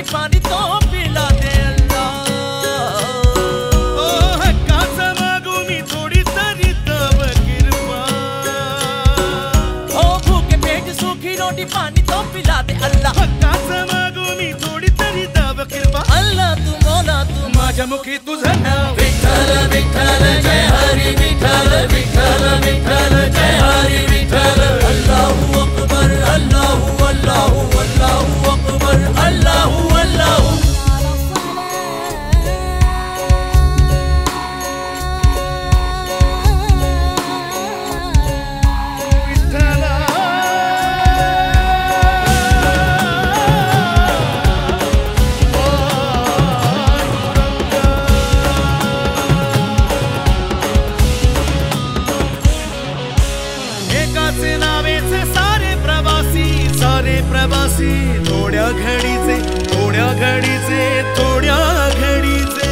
पानी तो पिला दे अल्लाह। ओ हक्काचा मागू मी थोडी तरी तव कृपा। ओ भूखे पेट सूखी रोटी पानी तो पिला दे अल्लाह। हक्काचा मागू मी थोडी तरी तव कृपा। अल्लाह तू मौला तू माझ्या मुखी तुझं नाव विठ्ठल विठ्ठल जय हरी विठ्ठल विठ्ठल विठ्ठल जय हरी विठ्ठल। अल्लाहू अकबर अल्लाहू अल्लाहू अल्लाहू अकबर अल्लाहू अल्लाहू। प्रवासी थोड्या घडीचे थोड्या घडीचे थोड्या घडीचे।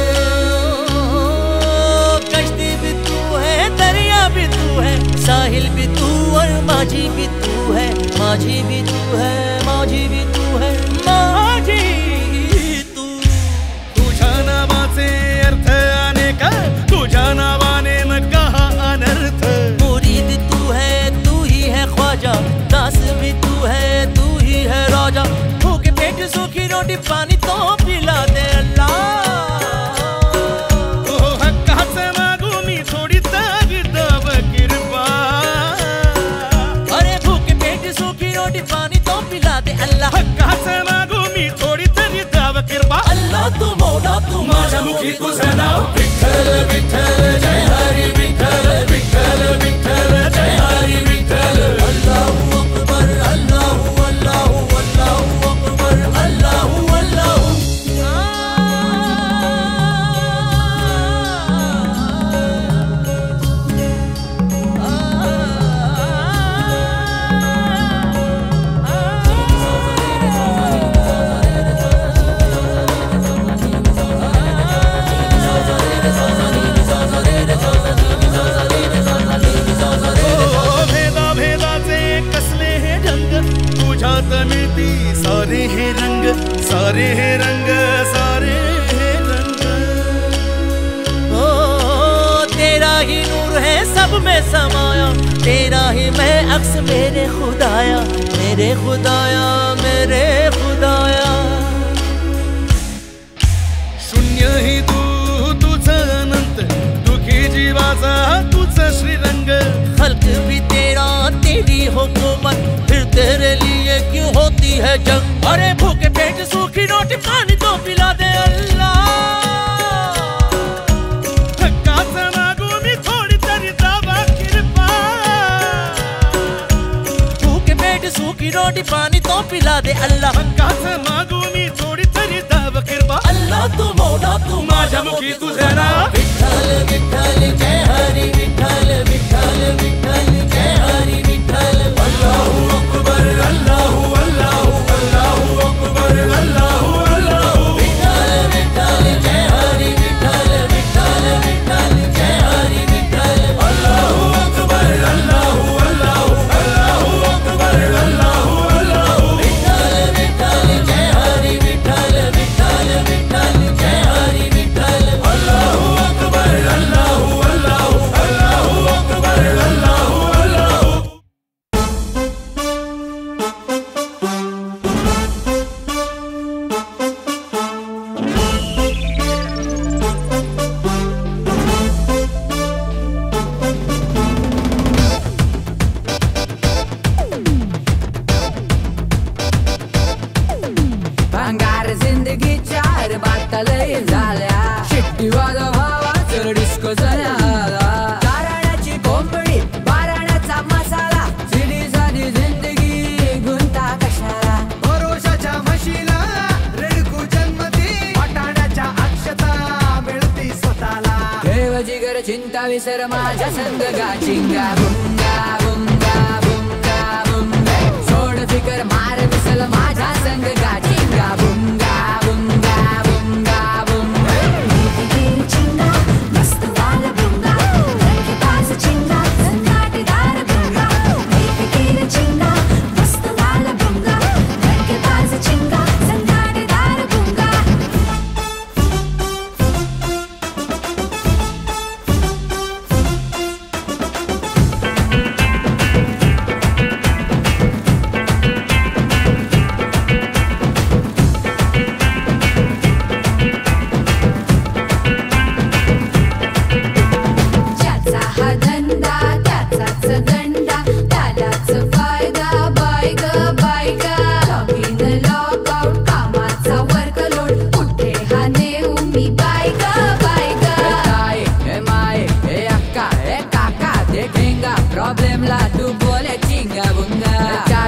कश्ती भी तू है दरिया भी तू है साहिल भी तू और माझी भी तू है माझी भी तू है माझी भी तू है माझी तू। तुझ्या नावाचे अर्थ अनेक तुझ्या नावाने मग कहा अनर्थ। मुरीद तू है तू ही है ख्वाजा दास भी तू है तू ही है राजा। भूखे पेट सूखी रोटी पानी तो पिला दे अल्लाह। ओ हक्काचं मागू मी थोडी तरी तव कृपा। अरे भूखे पेट सूखी रोटी पानी तो पिला दे अल्लाह। हक्काचं मागू मी थोडी तरी तव कृपा। अल्लाह तू मौला तू माझ्या मुखी तुझं नाव विठ्ठल विठ्ठल जय हरी विठ्ठल विठ्ठल विठ्ठल जय हरी विठ्ठल। अल्लाहू अकबर अल्लाहू अल्लाहू अल्लाहू अकबर अल्लाहू अल्लाहू। मिळती सारे हे रंग सारे हे रंग सारे हे रंग। ओ तेरा ही नूर है सब में समाया तेरा ही मैं अक्स मेरे खुदाया मेरे खुदाया मेरे खुदाया। शून्य ही तू तुझं अनंत दुखी जीवाचा तुझं श्रीरंग। खल्क भी तेरा तेरी हुकूमत फिर तेरे लिए क्यों होती है जंग। अरे भूखे पेट सूखी रोटी पानी तो पिला दे अल्लाह। हक्काचं मागू मी थोडी तरी तव कृपा। भूखे पेट सूखी रोटी पानी तो पिला दे अल्लाह। हक्काचं मागू मी थोडी तरी तव कृपा। अल्लाह तू मौला तू माझ्या मुखी तुझं नाव विठ्ठल विठ्ठल जय हरी विठ्ठल विठ्ठल विठ्ठल जय हरी विठ्ठल। अल्लाहू अकबर अल्लाहू अल्लाहू अल्लाहू अकबर अल्लाहू अल्लाहू। विठ्ठल विठ्ठल जय हरी विठ्ठल विठ्ठल विठ्ठल जय हरी विठ्ठल। अल्लाहू अकबर अल्लाहू अल्लाहू अल्लाहू अकबर अल्लाहू अल्लाहू। विठ्ठल विठ्ठल जय हरी विठ्ठल विठ्ठल विठ्ठल जय हरी विठ्ठल। अल्लाहू अकबर अल्लाहू अल्लाहू अल्लाहू अकबर अल्लाहू अल्लाहू। भंगार जिंदगीच्या बातलय झाल्या शिट्टी वाजा भावा चल डिस्को झाला चारण्याची कोंबडी बाराण्याचा मसाला सिधी साधी जिंदगी गुंता कशाला भरोशाच्या म्हशीला रेडकू जन्मती वाटाण्याच्या अक्षता मिळती स्वतःला देव जिगर चिंता विसर माझ्या संग गाचिंगा बुंगा बुंगा बुंगा बुंगा सोड फिकर मार विसल माझ्या संग गाचिंगा बुंगा बुंगा बुंगा बुंगा। चिंगा मस्त वाला बुंगा धडकेबाज चिंगा झंझाटेदार बुंगा। चिंगा मस्त वाला बुंगा धडकेबाज चिंगा झंझाटेदार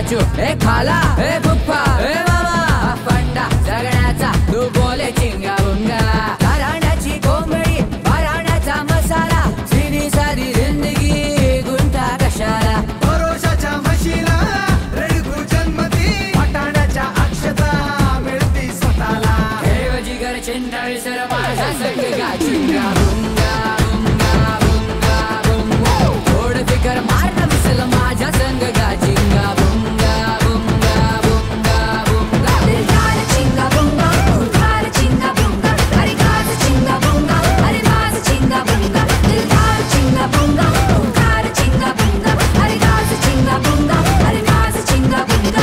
बाचू हे खाला हे फुप्पा हे मामा फंडा जगण्याचा तू बोले चिंगा बुंगा घराण्याची कोंबडी बाराण्याचा मसाला सीधी साधी जिंदगी गुंता कशाला भरोशाच्या म्हशीला रेडकू जन्मती वाटाण्याच्या अक्षता मिळती स्वतःला जिगर चिंता विसर माझा संग गा चिंगा बुंगा बुंगा बुंगा बुंगा थोड फिकर मार मिसल माझ्या संग गा चिंगा बुंगा बुंगा बुंगा बुंगा दिलदार चिंगा बुंगा उधार चिंगा बुंगा अरे गाज चिंगा बुंगा अरे नाज चिंगा बुंगा दिलदार चिंगा बुंगा उधार चिंगा बुंगा अरे गाज चिंगा बुंगा अरे नाज चिंगा बुंगा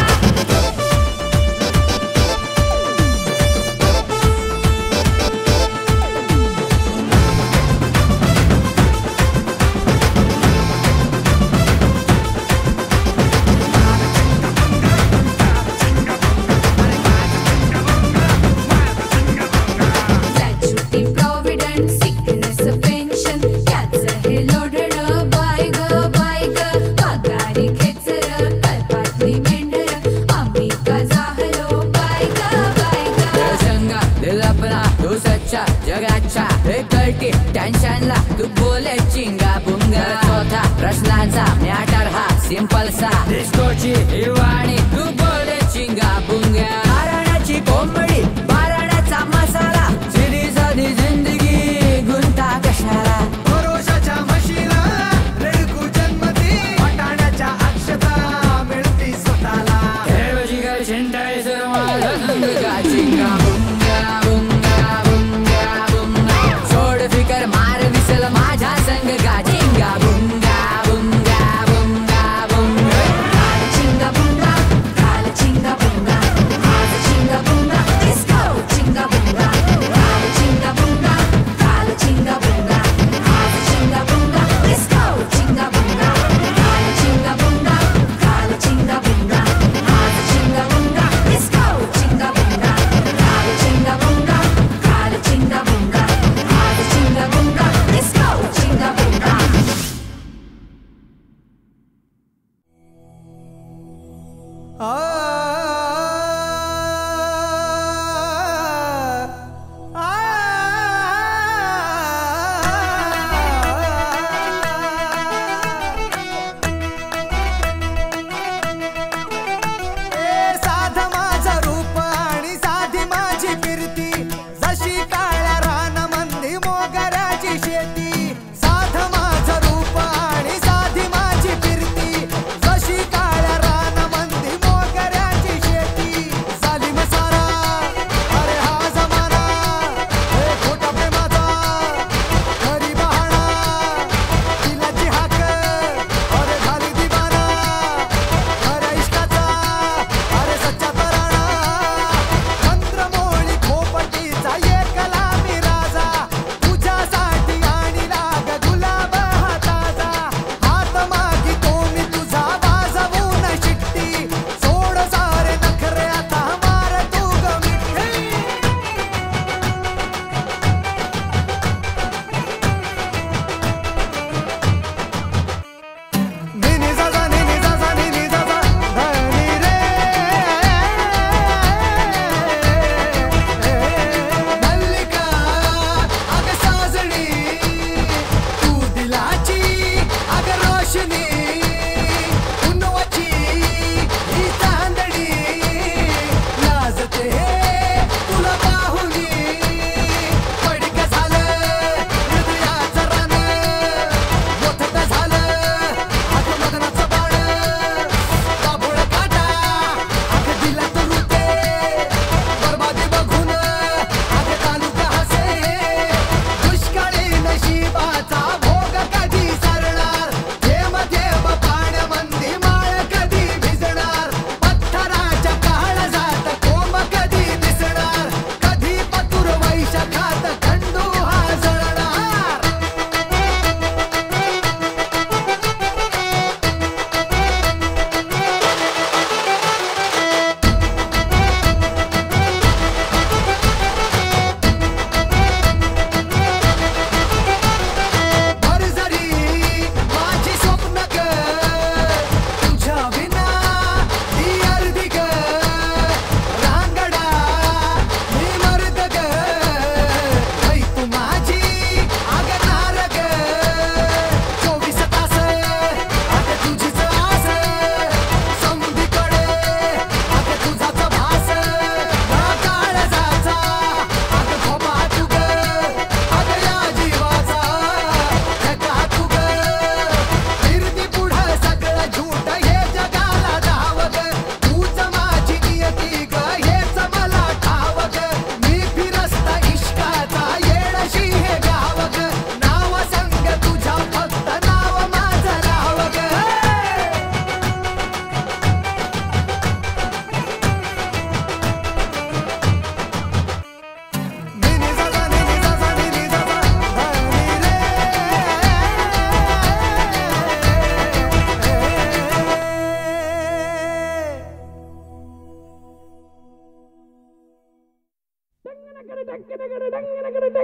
Gratuity, provident, sickness, pension, याचं हे loaded बाय ग पगारी खेचर कल्पातली मेंढर आम्ही का जाहलो बाय ग संगा दिल अपना तू सच्चा जगाच्या हे कळती टेन्शनला तू बोले चिंगा बुंगा चौथा प्रश्नांचा मॅटर हा सिंपल सा डिस्कोची हिवाणी तू बोले चिंगा बुंगा बाराण्याची कोंबडी बाराण्याचा मसाला सीधी साधी जिंदगी गुंता कशाला भरोशाच्या म्हशीला रेडकू जन्मती वाटाण्याच्या अक्षता मिळती स्वतःला जिगर चिंता विसर माझा संग गा चिंगा बुंगा बुंगा बुंगा बुंगा सोड फिकर मार विसल माझ्या संग गा चिंगा बुंगा बुंगा बुंगा बुंगा चिंगा बुंगा काल चिंगा बुंगा आज चिंगा बुंगा let's go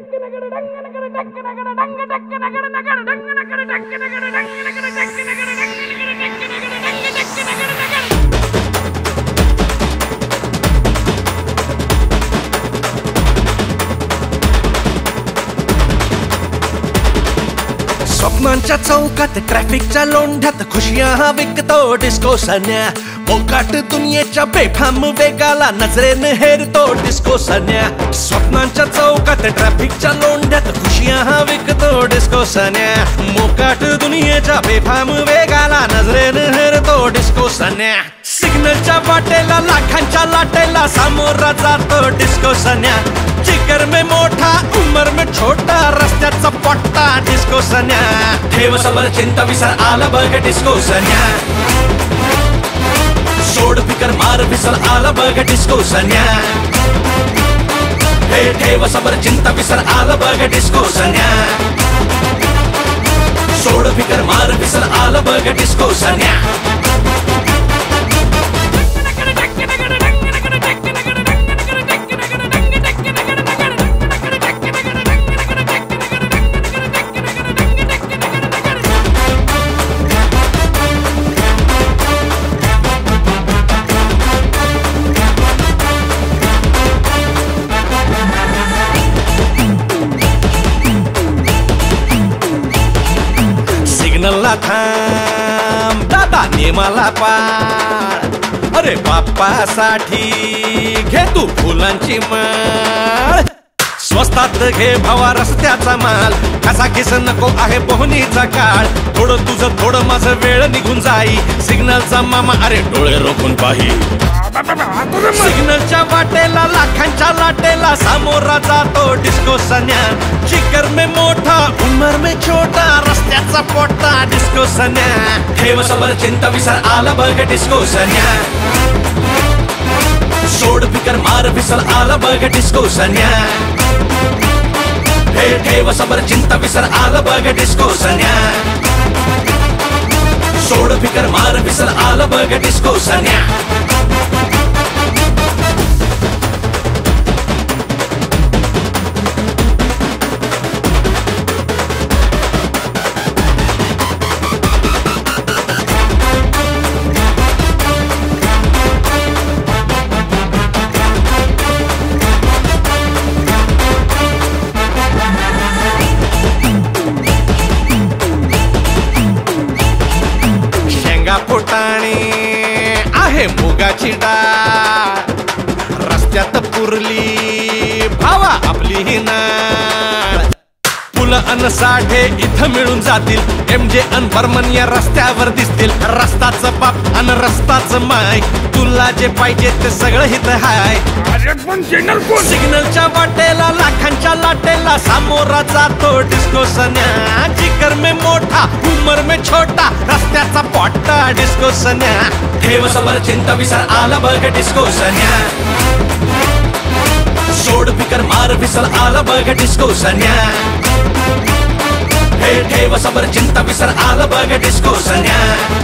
स्वप्नांच्या चौकात ट्रॅफिकच्या लोंढ्यात खुशियां विकतो डिस्को सन्या मोकाट दुनियेच्या बेफाम वेगाला नजरेने हेरतो डिस्को सन्या स्वप्नांच्या चौकात ट्रॅफिकच्या लोंढ्यात खुशियां विकतो डिस्को सन्या मोकाट दुनियेच्या बेफाम वेगाला नजरेने हेरतो डिस्को सन्या सिग्नलच्या वाटेला लाखांच्या लाटेला सामोरा जातो डिस्को सन्या जिगर में मोठा उमर में छोटा रस्त्याचा पट्टा डिस्को सन्या ठेव समर चिंता विसर आला बघ डिस्को सन्या सोड फिकर मार विसर आला बघ डिस्को सन्या हे ठेव समर चिंता विसर आला बघ डिस्को सन्या सोड फिकर मार विसर आला बघ डिस्को सन्या सिग्नलला थांब दादा नेमाला पाळ अरे बाप्पासाठी घे तू फुलांची माळ स्वस्तात घे भावा रस्त्याचा माल कसा किस नको आहे पोहणीचा काळ थोडं तुझं थोडं माझं वेळ निघून जाई सिग्नलचा मामा अरे डोळे रोखून पाही सिग्नलच्या वाटेला लाखांच्या लाटेला सामोरा जातो डिस्को सन्या जिगर में मोठा उमर में छोटा रस्त्याचा पोटा डिस्को सन्या ठेव समर चिंता विसर आला बघ डिस्को सन्या सोड फिकर मार विसर आला बघ डिस्को सन्या हे ठेव समर चिंता विसर आला बघ डिस्को सन्या सोड फिकर मार विसर आला बघ डिस्को सन्या फुटाणे आहे मुगाची डाळ रस्त्यात पुरली भावा आपली ही नाळ पुल अन साठे इथं मिळून जातील एमजे अन बर्मन या रस्त्यावर दिसतील रस्ताच बाप अन रस्ताच माय तुला जे पाहिजे ते सगळं इथं हाय सिग्नलच्या वाटेला लाखांच्या लाटेला सामोरा जातो डिस्को सन्या जिगर में मोठा उमर में छोटा रस्त्याचा पोट्टा डिस्को सन्या ठेव समर चिंता विसर आला बघ डिस्को सन्या सोड फिकर मार विसर आला बघ डिस्को सन्या हे ठेव समर चिंता विसर आला बघ डिस्को सन्या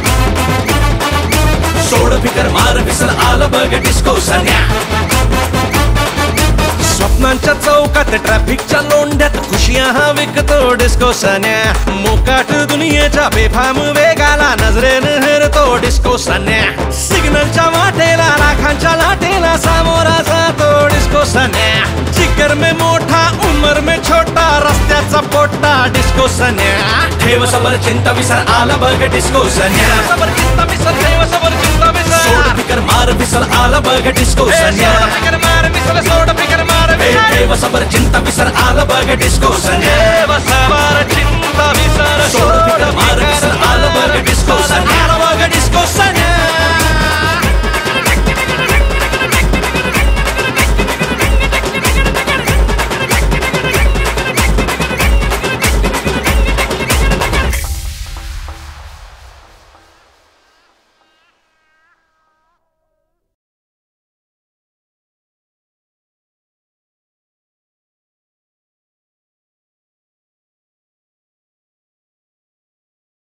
सोड फिकर मार विसर आला बघ डिस्को सन्या स्वप्नांच्या चौकात ट्रॅफिकच्या लोंढ्यात खुशियां विकतो डिस्को सन्या मोकाट दुनियेच्या बेफाम वेगाला नजरेनं हेरतो डिस्को सन्या सिग्नलच्या वाटेला लाखांच्या लाटेला सामोरा जातो डिस्को सन्या जिगर में मोठा उमर में छोटा रस्त्याचा पोट्टा डिस्को सन्या ठेव समर चिंता विसर आला बघ डिस्को सन्या समर चिंता विसर ठेव समर चिंता विसर सोड फिकर मार विसर आला बघ डिस्को सन्या फिकर मार विसर सोड फिकर मार ठेव समर चिंता विसर आला बघ डिस्को सन्या